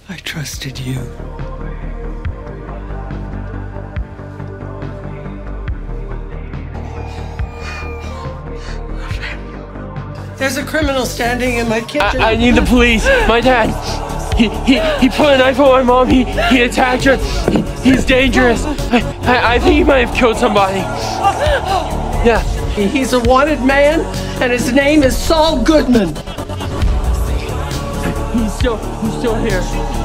I trusted you. There's a criminal standing in my kitchen. I need the police. My dad. He put a knife on my mom. He attacked her. He's dangerous. I think he might have killed somebody. Yeah. He's a wanted man, and his name is Saul Goodman. He's still here.